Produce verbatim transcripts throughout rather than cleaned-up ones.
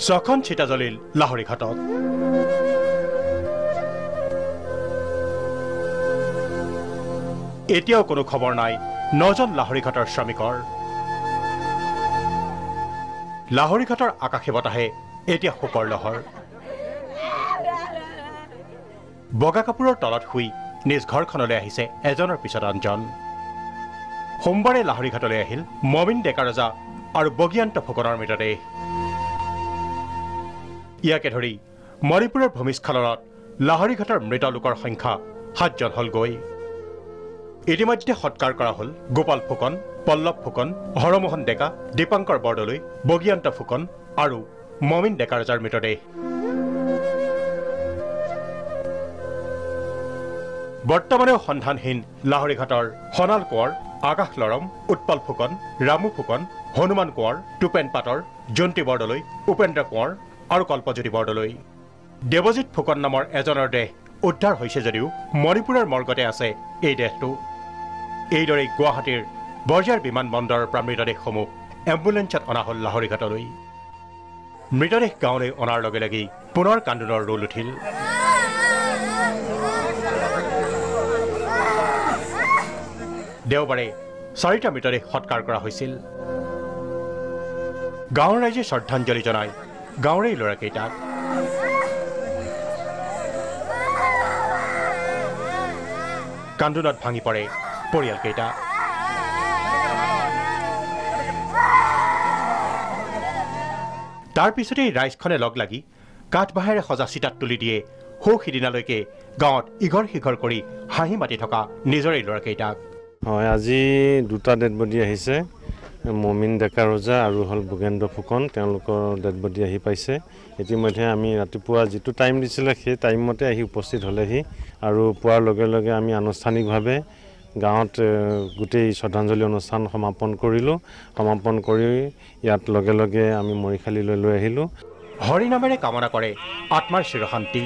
ছখন চিতা জ্বলিল লাহৰীঘাটত। এতিয়াও কোনো খবৰ নাই নজন লাহৰীঘাটৰ শ্ৰমিকৰ। লাহৰীঘাটৰ আকাশে বতাহে এতিয়া শোকৰ লহৰ। বগা কাপোৰৰ তলত শুই নিজ ঘৰখনলৈ আহিছে এজনৰ পিছত আনজন। সোমবাৰে লাহৰীঘাটলৈ আহিল মমিন ডেকা ৰজা আৰু বগীয়ান্ত ফুকনৰ মৃতদেহ। ইয়াকে ধৰি মণিপুৰৰ ভূমিস্খলনত লাহৰীঘাটৰ মৃত লোকৰ সংখ্যা সাতজন হলগৈ। ইতিমধ্যে সৎকাৰ কৰা হল গোপাল ফুকন, পল্লৱ ফুকন, হৰমোহন ডেকা, দীপাংকৰ বৰদলৈ, বগীয়ান্ত ফুকন আৰু মমিন ডেকা ৰজাৰ মৃতদেহ। বৰ্তমানেও সন্ধানহীন লাহৰীঘাটৰ সোণাল কোঁৱৰ, আকাশ লৰম, উৎপল ফুকন, ৰামু ফুকন, হনুমান কোঁৱৰ, টুপেন পাটৰ, জয়ন্তী বৰদলৈ, উপেন্দ্ৰ কোঁৱৰ আৰু কল্পজ্যোতি বৰদলৈ। দেৱজিৎ ফুকন নামৰ এজনৰ দেহ উদ্ধাৰ হৈছে যদিও মণিপুৰৰ মৰ্গতে আছে এই দেহটো। এইদৰেই গুৱাহাটীৰ বৰঝাৰ বিমান বন্দৰৰ পৰা মৃতদেহসমূহ এম্বুলেন্সত অনা হল লাহৰীঘাটলৈ। মৃতদেহ গাঁৱলৈ অনাৰ লগে লগেই পুনৰ কান্দোনৰ ৰোল উঠিল। দেওবাৰে চাৰিটা মৃতদেহ সৎকাৰ কৰা হৈছিল। গাঁৱৰ ৰাইজে শ্ৰদ্ধাঞ্জলি জনায় গাঁৱৰে ল'ৰাকেইটাক। কান্দোনত ভাঙি পৰে পৰিয়ালকেইটা। তাৰ পিছতেই ৰাইজখনে লগ লাগি কাঠবাহেৰে সজা চিতাত তুলি দিয়ে সৌ সিদিনালৈকে গাঁৱত ইঘৰ সিঘৰ কৰি হাঁহি মাতি থকা নিজৰে ল'ৰাকেইটাক। হয়, আজি দুটা ডেড বডি আহিছে, মমিন ডেকা ৰজা আৰু হ'ল ভোগেন্দ্ৰ ফুকন। তেওঁলোকৰ ডেড বডি আহি পাইছে। ইতিমধ্যে আমি ৰাতিপুৱা যিটো টাইম দিছিলে সেই টাইমতে আহি উপস্থিত হ'লেহি আৰু পোৱাৰ লগে লগে আমি আনুষ্ঠানিকভাৱে গাঁৱত গোটেই শ্ৰদ্ধাঞ্জলি অনুষ্ঠান সমাপন কৰিলোঁ। সমাপন কৰি ইয়াত লগে লগে আমি মৰিশালীলৈ লৈ আহিলোঁ। হৰিনামেৰে কামনা কৰে আত্মাৰ চিৰশান্তি।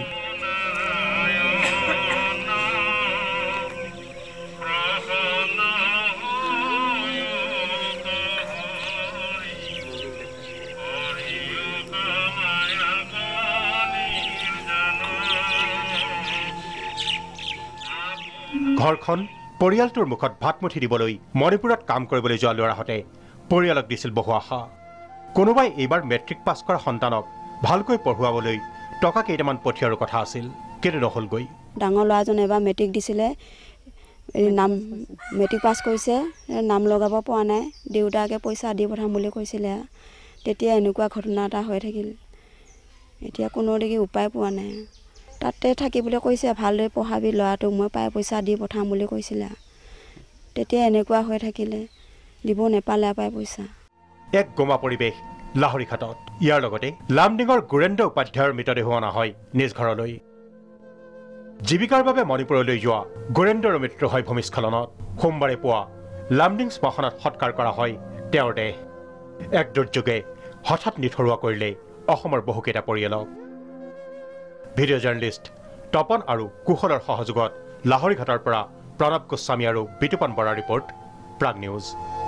ঘৰখন পৰিয়ালটোৰ মুখত ভাতমুঠি দিবলৈ মণিপুৰত কাম কৰিবলৈ যোৱা ল'ৰাহঁতে পৰিয়ালক দিছিল বহু আশা। কোনোবাই এইবাৰ মেট্ৰিক পাছ কৰা সন্তানক ভালকৈ পঢ়ুৱাবলৈ টকা কেইটামান পঠিয়াৰো কথা আছিল, কিন্তু নহলগৈ। ডাঙৰ ল'ৰাজনে এবাৰ মেট্ৰিক দিছিলে, নাম মেট্ৰিক পাছ কৰিছে, নাম লগাব পৰা নাই। দেউতাকে পইচা দি পঠাম বুলি কৈছিলে। তেতিয়া এনেকুৱা ঘটনা এটা হৈ থাকিল। এতিয়া কোনো দেখি উপায় পোৱা নাই। তাতে থাকিবলৈ কৈছে, ভালদৰে পঢ়াবি ল'ৰাটোক, মই পাই পইচা দি পঠাম বুলি কৈছিলে। তেতিয়া এনেকুৱা হৈ থাকিলে, দিব নেপালে পাই পইচা। এক গোমা পৰিৱেশ লাহৰীঘাটত। ইয়াৰ লগতে লামডিঙৰ গুৰেন্দ্ৰ উপাধ্যায়ৰ মৃতদেহো অনা হয় নিজ ঘৰলৈ। জীৱিকাৰ বাবে মণিপুৰলৈ যোৱা গুৰেন্দ্ৰৰ মৃত্যু হয় ভূমিস্খলনত। সোমবাৰে পুৱা লামডিং শ্মশানত সৎকাৰ কৰা হয় তেওঁৰ দেহ। এক দুৰ্যোগে হঠাৎ নিথৰুৱা কৰিলে অসমৰ বহুকেইটা পৰিয়ালক। ভিডিঅ' জাৰ্ণালিষ্ট তপন আৰু কুশলৰ সহযোগত লাহৰীঘাটৰ পৰা প্ৰণৱ গোস্বামী আৰু বিতুপন বৰাৰ ৰিপৰ্ট, প্ৰাগ নিউজ।